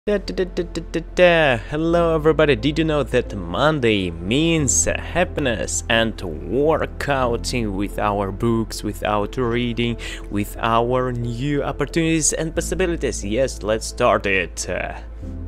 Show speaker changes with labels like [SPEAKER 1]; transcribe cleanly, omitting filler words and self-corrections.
[SPEAKER 1] Hello everybody, did you know that Monday means happiness and workouting with our books, without reading, with our new opportunities and possibilities? Yes, let's start it.